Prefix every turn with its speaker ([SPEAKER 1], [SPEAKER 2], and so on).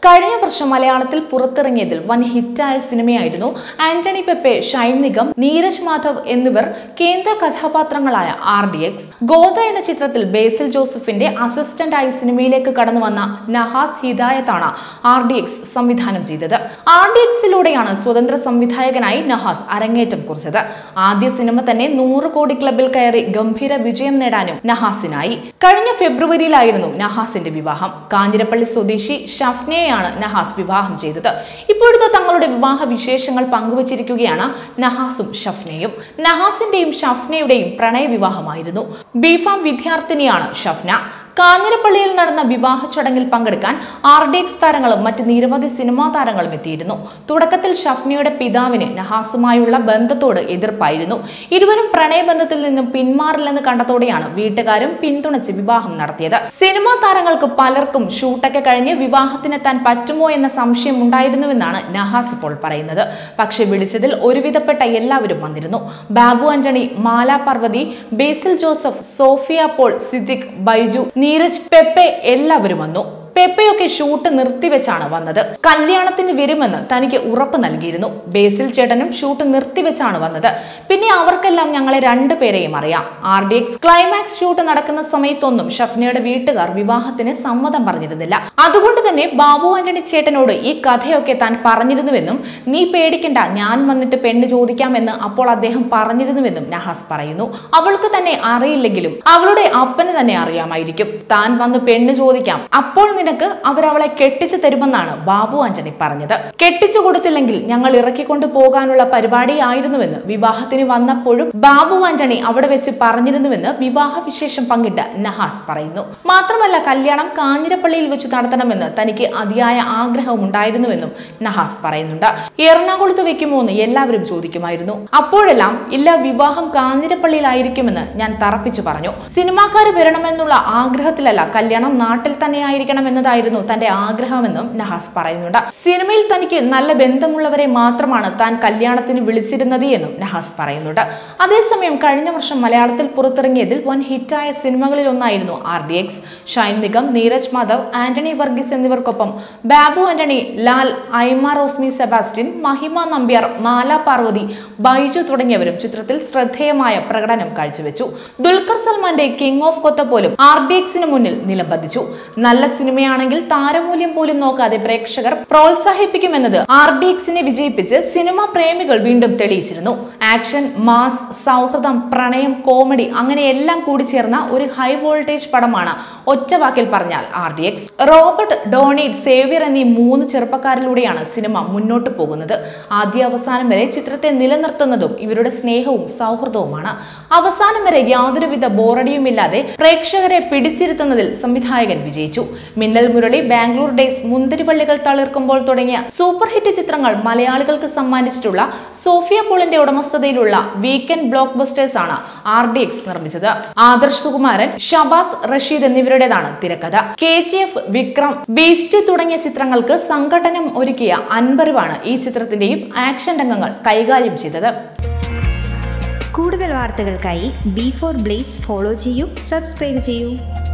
[SPEAKER 1] കഴിഞ്ഞ വർഷം മലയാളത്തിൽ പുറത്തിറങ്ങിയതിൽ വൻ ഹിറ്റായ സിനിമയായിരുന്നു ആന്റണി പെപ്പെ, ഷൈൻ നിഗം, നീരജ് മാധവ് എന്നിവർ കേന്ദ്ര കഥാപാത്രങ്ങളായ RDX. ഗോദ എന്ന ചിത്രത്തിൽ ബേസിൽ ജോസഫിന്റെ അസിസ്റ്റന്റായി സിനിമയിലേക്ക് കടന്നു വന്ന നഹാസ് ഹിദായത്താണ് RDX സംവിധാനം ചെയ്തത്. RDXിലൂടെയാണ് സ്വതന്ത്ര സംവിധായകനായി നഹാസ് അരങ്ങേറ്റം കുറിച്ചത്. ആദ്യ സിനിമ തന്നെ 100 കോടി ക്ലബിൽ കയറി ഗംഭീര വിജയം നേടാനും നഹാസിനായി. കഴിഞ്ഞ ഫെബ്രുവരിയിലായിരുന്നു നഹാസിന്റെ വിവാഹം. കാഞ്ഞിരപ്പള്ളി സ്വദേശി ഷഫ്നയെ നഹാസ് വിവാഹം ചെയ്തത്. ഇപ്പോഴത്തെ തങ്ങളുടെ വിവാഹ വിശേഷങ്ങൾ പങ്കുവച്ചിരിക്കുകയാണ് നഹാസും ഷഫ്നയും. നഹാസിന്റെയും ഷഫ്നയുടെയും പ്രണയ വിവാഹമായിരുന്നു. ബിഫാം വിദ്യാർത്ഥിനിയാണ് ഷഫ്ന. കാഞ്ഞിരപ്പള്ളിയിൽ നടന്ന വിവാഹ ചടങ്ങിൽ പങ്കെടുക്കാൻ RDX താരങ്ങളും മറ്റ് നിരവധി സിനിമാ താരങ്ങളും എത്തിയിരുന്നു. തുടക്കത്തിൽ ഷഫ്നയുടെ പിതാവിന് നഹാസുമായുള്ള ബന്ധത്തോട് എതിർപ്പായിരുന്നു. ഇരുവരും പ്രണയബന്ധത്തിൽ നിന്നും പിന്മാറില്ലെന്ന് കണ്ടതോടെയാണ് വീട്ടുകാരും പിന്തുണച്ച് വിവാഹം നടത്തിയത്. സിനിമാ താരങ്ങൾക്ക് പലർക്കും ഷൂട്ടൊക്കെ കഴിഞ്ഞ് വിവാഹത്തിനെത്താൻ പറ്റുമോ എന്ന സംശയം ഉണ്ടായിരുന്നുവെന്നാണ് നഹാസ് ഇപ്പോൾ പറയുന്നത്. പക്ഷെ വിളിച്ചതിൽ ഒരുവിധപ്പെട്ട എല്ലാവരും വന്നിരുന്നു. ബാബു ആന്റണി, മാല പാർവതി, ബേസിൽ ജോസഫ്, സോഫിയ പോൾ, സിദ്ദിഖ്, ബൈജു, നീരജ്, പെപ്പെ എല്ലാവരും വന്നു. പെപ്പയൊക്കെ ഷൂട്ട് നിർത്തിവെച്ചാണ് വന്നത്. കല്യാണത്തിന് വരുമെന്ന് തനിക്ക് ഉറപ്പ് നൽകിയിരുന്നു. ബേസിൽ ചേട്ടനും ഷൂട്ട് നിർത്തിവെച്ചാണ് വന്നത്. പിന്നെ അവർക്കെല്ലാം ഞങ്ങളെ രണ്ടുപേരെയും അറിയാം. RDX ക്ലൈമാക്സ് ഷൂട്ട് നടക്കുന്ന സമയത്തൊന്നും ഷഫ്നയുടെ വീട്ടുകാർ വിവാഹത്തിന് സമ്മതം പറഞ്ഞിരുന്നില്ല. അതുകൊണ്ട് തന്നെ ബാബു ആന്റണി ചേട്ടനോട് ഈ കഥയൊക്കെ താൻ പറഞ്ഞിരുന്നുവെന്നും നീ പേടിക്കണ്ട, ഞാൻ വന്നിട്ട് പെണ്ണ് ചോദിക്കാമെന്ന് അപ്പോൾ അദ്ദേഹം പറഞ്ഞിരുന്നുവെന്നും നഹാസ് പറയുന്നു. അവൾക്ക് തന്നെ അറിയില്ലെങ്കിലും അവളുടെ അപ്പന് തന്നെ അറിയാമായിരിക്കും. താൻ വന്ന് പെണ്ണ് ചോദിക്കാം, അപ്പോൾ നിനക്ക് അവരവളെ കെട്ടിച്ചു തരുമെന്നാണ് ബാബു ആന്റണി പറഞ്ഞത്. കെട്ടിച്ചു കൊടുത്തില്ലെങ്കിൽ ഞങ്ങൾ ഇറക്കിക്കൊണ്ടു പോകാനുള്ള പരിപാടിയായിരുന്നുവെന്ന് വിവാഹത്തിന് വന്നപ്പോഴും ബാബു ആന്റണി അവിടെ വെച്ച് പറഞ്ഞിരുന്നുവെന്ന് വിവാഹ വിശേഷം പങ്കിട്ട നഹാസ് പറയുന്നു. മാത്രമല്ല കല്യാണം കാഞ്ഞിരപ്പള്ളിയിൽ വെച്ച് നടത്തണമെന്ന് തനിക്ക് അതിയായ ആഗ്രഹം ഉണ്ടായിരുന്നുവെന്നും നഹാസ് പറയുന്നുണ്ട്. എറണാകുളത്ത് വെക്കുമോ എന്ന് എല്ലാവരും ചോദിക്കുമായിരുന്നു. അപ്പോഴെല്ലാം ഇല്ല, വിവാഹം കാഞ്ഞിരപ്പള്ളിയിലായിരിക്കുമെന്ന് ഞാൻ തറപ്പിച്ചു പറഞ്ഞു. സിനിമാക്കാർ വരണമെന്നുള്ള ആഗ്രഹത്തിലല്ല, കല്യാണം നാട്ടിൽ തന്നെ ആയിരിക്കണം എന്നതായിരുന്നു തന്റെ ആഗ്രഹമെന്നും നഹാസ് പറയുന്നുണ്ട്. സിനിമയിൽ തനിക്ക് നല്ല ബന്ധമുള്ളവരെ മാത്രമാണ് താൻ കല്യാണത്തിന് വിളിച്ചിരുന്നത് എന്നും നഹാസ് പറയുന്നുണ്ട്. അതേസമയം കഴിഞ്ഞ വർഷം മലയാളത്തിൽ പുറത്തിറങ്ങിയതിൽ വൻ ഹിറ്റായ സിനിമകളിൽ ഒന്നായിരുന്നു RDX. ഷൈൻ നിഗം, നീരജ് മാധവ്, ആന്റണി വർഗീസ് എന്നിവർക്കൊപ്പം ബാബു ആന്റണി, ലാൽ, ഐമ റോസ്മി സെബാസ്റ്റ്യൻ, മഹിമ നമ്പ്യാർ, മാല പാർവതി, ബൈജു തുടങ്ങിയവരും ചിത്രത്തിൽ ശ്രദ്ധേയമായ പ്രകടനം കാഴ്ചവെച്ചു. ദുൽഖർ സൽമാന്റെ കിങ് ഓഫ് കൊത്ത പോലും RDXന് മുന്നിൽ നിലംപതിച്ചു. നല്ല സിനിമയാണെങ്കിൽ താരമൂല്യം പോലും നോക്കാതെ പ്രേക്ഷകർ പ്രോത്സാഹിപ്പിക്കുമെന്നത് RDXനെ വിജയിപ്പിച്ച് സിനിമാ പ്രേമികൾ വീണ്ടും തെളിയിച്ചിരുന്നു. ആക്ഷൻ, മാസ്, സൗഹൃദം, പ്രണയം, കോമഡി അങ്ങനെ എല്ലാം കൂടി ചേർന്ന ഒരു ഹൈ വോൾട്ടേജ് പടമാണ് ഒറ്റവാക്കിൽ പറഞ്ഞാൽ RDX. റോബർട്ട്, ഡോണേറ്റ്, സേവ്യർ എന്നീ 3 ചെറുപ്പക്കാരിലൂടെയാണ് സിനിമ മുന്നോട്ട് പോകുന്നത്. ആദ്യ അവസാനം വരെ ചിത്രത്തെ നിലനിർത്തുന്നതും ഇവരുടെ സ്നേഹവും സൗഹൃദവുമാണ്. അവസാനം വരെ യാതൊരുവിധ ബോറടിയുമില്ലാതെ പ്രേക്ഷകരെ പിടിച്ചിരുത്തുന്നതിൽ സംവിധായകൻ വിജയിച്ചു. മിന്നൽ മുരളി, ബാംഗ്ലൂർ ഡേയ്സ്, മുന്തിരിവള്ളികൾ തളിർക്കുമ്പോൾ തുടങ്ങിയ സൂപ്പർ ഹിറ്റ് ചിത്രങ്ങൾ മലയാളികൾക്ക് സമ്മാനിച്ചിട്ടുള്ള സോഫിയ പോളിന്റെ ഉടമസ്ഥതയിലുള്ള വീക്കെൻഡ് ബ്ലോക്ക് ബസ്റ്റേഴ്സ് ആണ് RDX നിർമ്മിച്ചത്. ആദർശ് സുകുമാരൻ, ഷബാസ് റഷീദ് എന്നിവരുടേതാണ് തിരക്കഥ. KGF, വിക്രം, ബീസ്റ്റ് തുടങ്ങിയ ചിത്രങ്ങൾക്ക് സംഘടനം ഒരുക്കിയ അൻപറിവാണ് ഈ ചിത്രത്തിന്റെയും ആക്ഷൻ രംഗങ്ങൾ കൈകാര്യം ചെയ്തത്.
[SPEAKER 2] കൂടുതൽ വാർത്തകൾക്കായി B4 Blaze ഫോളോ ചെയ്യൂ, സബ്സ്ക്രൈബ് ചെയ്യൂ.